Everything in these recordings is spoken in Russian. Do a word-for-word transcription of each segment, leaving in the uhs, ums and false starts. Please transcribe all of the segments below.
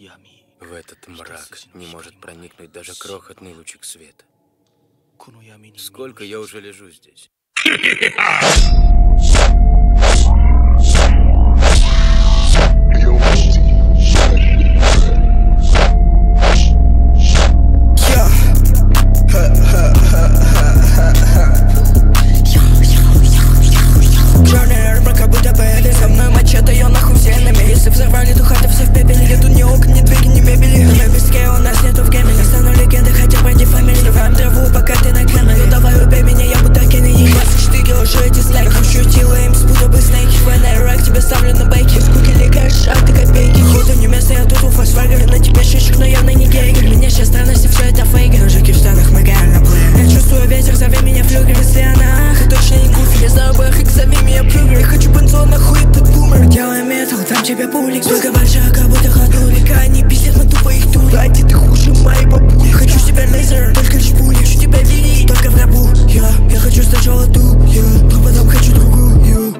В этот мрак не может проникнуть даже крохотный лучик света. Сколько я уже лежу здесь? Если взорвали, то хата вся в пепеле. Нету ни окон, ни двери, ни мебели. На песке у нас нету в гейме. Я стану легендой, хотя вроде фамилии. Срываем траву, пока ты на камере. Ну давай убей меня, я будто Кеннеди. двадцать четыре уже дизлайк. Шутила им, спутал бы снейки. Фэнер рак, тебя ставлю на бейки. Скукили кэш, а ты копейки. Худу не место, я тут у Фольксвагена. На тебе шишек, но явно не гейгер. Меня сейчас странности, все это фейк. Мужики в штанах, мы реально плеем. Я чувствую ветер, зови меня флюгер. Если она ах, точно не гуфи. Я знаю бэхик, зови меня плюгер. Я хочу бензон, нахуй под бумер. Делай метал, там тебе пулик. Сколько большая, как будто ходулик. Они пиздят на тупо их тури. Ати, ты хуже моей бабули. Хочу себя лазер, только лишь пули. Хочу тебя видеть, только в гробу. Я, я хочу сначала ту, я, но потом хочу другую.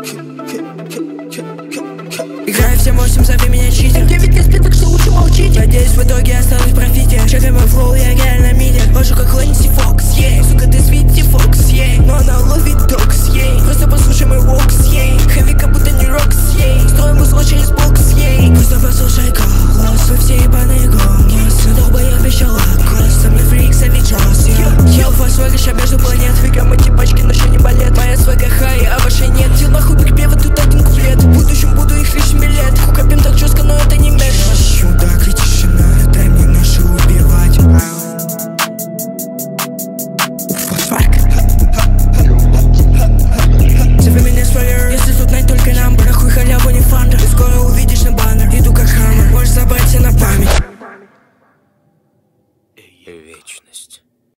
Играю в семь восемь, зови меня читер. девять лет спит, так что лучше молчите. Надеюсь, в итоге останусь в профите. Чекай мой флоу, я реально мидер. Боже, как Лэнси Фокс, ей. Сука, ты Свити Фокс, ей. Но она ловит докс, ей. Просто послушай мой вокс, ей. Хэви, как будто не рокс, ей. Строим узло через бокс, ей. Просто послушай голос, вы все ебаные голосы. Долбоёб еще лакос, со мной фрик, савичос, ей. Я в Фольксваген, ща между планет. Фигам эти пачки, но еще не болят. Моя свека хай, а вашей нет. Дел нахуй припева, тут один куплет. В будущем буду их лишь милет. Хукапим так жестко, но это не меш. Чудак и тишина, дай мне наши убивать. Зови меня Swagger, если тут найти только нам. Нахуй халяву не фандер. Ты скоро увидишь на баннер. Иду как хаммер, можешь забрать все на память. Вечность.